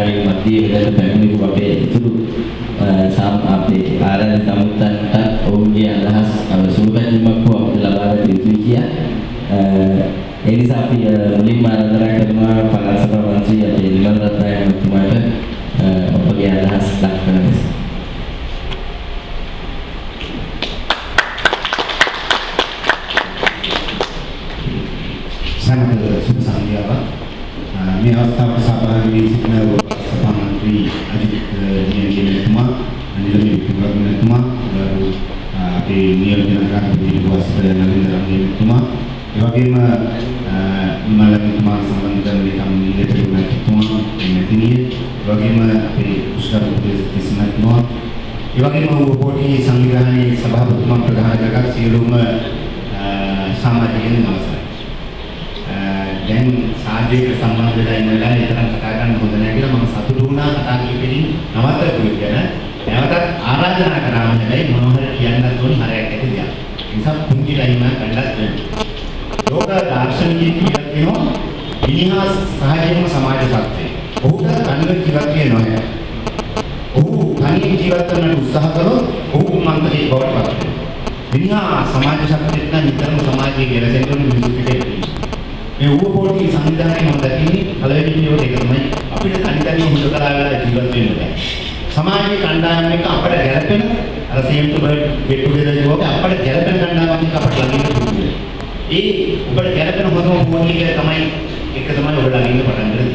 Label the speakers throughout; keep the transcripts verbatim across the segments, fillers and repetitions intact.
Speaker 1: කාර්යාලයේ මැදියේ වෙදට පැමිණිපු අපේ ඉතුරු සාම අපේ ආරාධිත සමුත්තන්ට ඔවුන්ගේ අදහස් සුළුපැතුමක් හෝ අපිට ලබා ගත යුතුයි කියා ඒ නිසා අපි මුලින්ම ආරාධනා කරනවා පළාත් සභා මන්ත්‍රී අපේ නිමල් රත්නායක මහත්මයාට ඔබගේ අදහස් දක්වන්න ලෙස.
Speaker 2: සමග සුබ සන්ධ්‍යාවක්. මේ අවස්ථාවට සහභාගී වී සිටින සභා මන්ත්‍රී අජිත් නියෝජනතුමා, අනිල විපුරතුමා, අපේ නියෝජන කාර්යාලයේ වස්ත්‍ර නලින්ද රත්නතුමා, ඒ වගේම මලමිතුමා සම්බන්ධ වෙන නිලතුමාතුමා, මෙතිනිය, ඒ වගේම අපේ උස්කර උපදේශකතුමා, ඒ වගේම උපෝටි සංවිධානයේ සභාපතිතුමා ප්‍රධාන කරගත් සියලුම සමාජිකයන් අවසරයි. දැන් සාජේක සම්බන්ධ වෙලා ඉන්න වෙලාවේ ඊතරම් කතා කරන්න හොඳ නැහැ කියලා මම සතුටු වුණා කතා කිව්වෙදී නවත්තපු කියන නැවතත් ආරාධනා කරාම හැබැයි මොනවද කියන්නත් ඕනි හරයක් ඇති දෙයක්. ඒ නිසා පුංචි ලයිම කඩලත් වෙනවා. ලෝක දාර්ශනිකයෙක් කියලා කියනවා විනිහාස සහජයෙන්ම සමාජ සත්‍යය. ඔහුට කණික ජීවත් වෙනවා. ඔහු කණික ජීවත් වෙන්න උත්සාහ කළොත් ඔහු මන්ත්‍රී බවට පත් වෙනවා. විනිහා සමාජ සත්‍යයට නම් නිතරම සමාජයේ ගැලසෙන්න මිනිස්සු පිටේ මේ ඌපෝටි සංවිධානයේ මම දකින්නේ පළවෙනි පියවර එක තමයි අපිට තනිතනිව හුදු කරලා ජීවත් වෙන්න බෑ. සමාජයේ කණ්ඩායම් එක අපට ගැළපෙන අර same to bird get together වගේ අපට ගැළපෙන කණ්ඩායමක් එක්ක අපට ළඟින් පුළුවන්. ඒ ඔබට ගැළපෙන හොඳම පොඩි එක තමයි එක තමයි ඔබ ළඟින් පටන් ගන්න.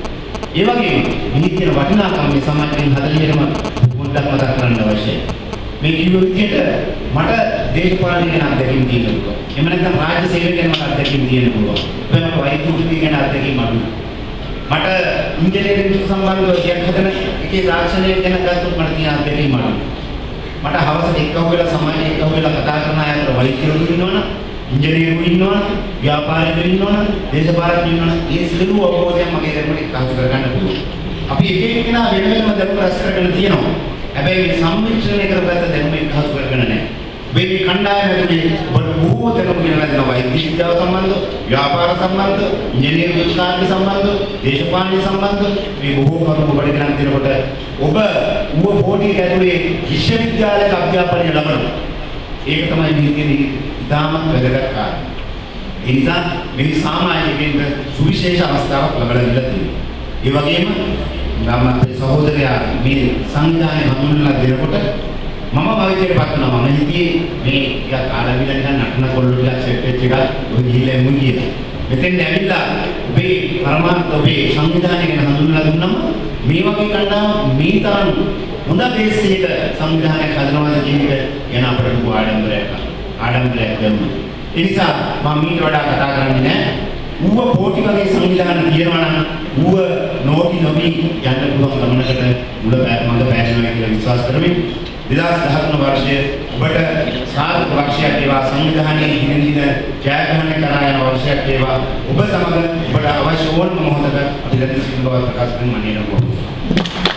Speaker 2: ඒ වගේම මේ කියන වටිනාකම මේ සමාජයෙන් හදලියටම පොඩ්ඩක් මතක් කරන්න අවශ්‍යයි. මේ කිව්ව විදිහට මට දේශපාලනය ගැන අත්දැකීම් තියෙනවා. එහෙම නැත්නම් රාජ්‍ය සේවය ගැන මට අත්දැකීම් තියෙනවා. මට වෛද්‍ය ගැන අත්දැකීම් අඩුයි. මට ඉංජිනේරිං සම්බන්ධව දෙයක් හදන එකේ තාක්ෂණය ගැන ගත්තොත් මට තියෙන අත්දැකීම් අඩුයි. මට හවසට එක්කව වෙලා සමාජයේ එක්කව වෙලා කතා කරන අය අතර වෛද්‍යවරු ඉන්නවනම්, ඉංජිනේරු ඉන්නවනම්, ව්‍යාපාරිකයෝ ඉන්නවනම්, දේශපාලකයෝ ඉන්නවනම් ඒ සියලු අවබෝධයන් මගේ දැනුමට එකතු කරගන්න පුළුවන්. අපි එක එක්කෙනා වෙන වෙනම දැනුම රැස් කරගෙන තියෙනවා. හැබැයි මේ සම්මිශ්‍රණය කරගත්ත දැනුම එකතු කරගෙන නැහැ. මේ කණ්ඩායම ඇතුලේ ඔබ බොහෝ දෙනෙක් කියලා දෙනවා වෛද්‍ය විද්‍යාව සම්බන්ධව, ව්‍යාපාර සම්බන්ධව, ඉංජිනේරු විද්‍යාව සම්බන්ධව, දේශපාලන සම්බන්ධව මේ බොහෝ කරුණු ඔබට ගෙනත් දෙනකොට ඔබ ඌව පොඩි ඇතුලේ විශ්වවිද්‍යාලයක අධ්‍යාපනය ලබනවා. ඒක තමයි මේ කියන්නේ ඉතාමත් වැදගත් කාරණා. ඒ නිසා මේ සමාජිකෙන්ට සුවිශේෂ අවස්ථාවක් ලැබලා දීලා තියෙනවා. ඒ වගේම නම් අපේ සහෝදරයා මේ සංවිධානය හඳුන්වලා දෙනකොට මම භාවිතයට පත් වෙනවා. මම හිතියේ මේ ටිකක් ආඩවිලා නිකන් නටන කොල්ලෝ ටිකක් සෙට් වෙච්ච එකක් ඔය ගිහිල්ලා එමු කියලා. මෙතෙන් ඇවිල්ලා ඔබේ පරමාර්ථ ඔබේ සංවිධානය ගැන හඳුන්වලා දුන්නම මේ වගේ කණ්ඩායම් මේ තරම් හොඳ දේශයක සංවිධානයක් හදනවාද කියන එක ගැන අපට ලොකු ආඩම්බරයක් ආඩම්බරයක් දැනුණා. ඒ නිසා මම මීට වඩා කතා කරන්නේ නැහැ. ඌව පොටි වගේ සංවිධාන තියෙනවා නම් ඌව නෝටි නොවි යන්න පුළුවන් ගමනකට මුල මඟ පෑදෙනවා කියලා විශ්වාස කරමින් දෙදාස් දහතුන වර්ෂයේ ඔබට සාර්ථක වර්ෂයක් වේවා සංවිධානයේ දින දින ජයග්‍රහණය කරා යන වර්ෂයක් වේවා ඔබ සමග ඔබට අවශ්‍ය ඕනම මොහොතක අපි දැන් සිංහල ප්‍රකාශ කරන මනියන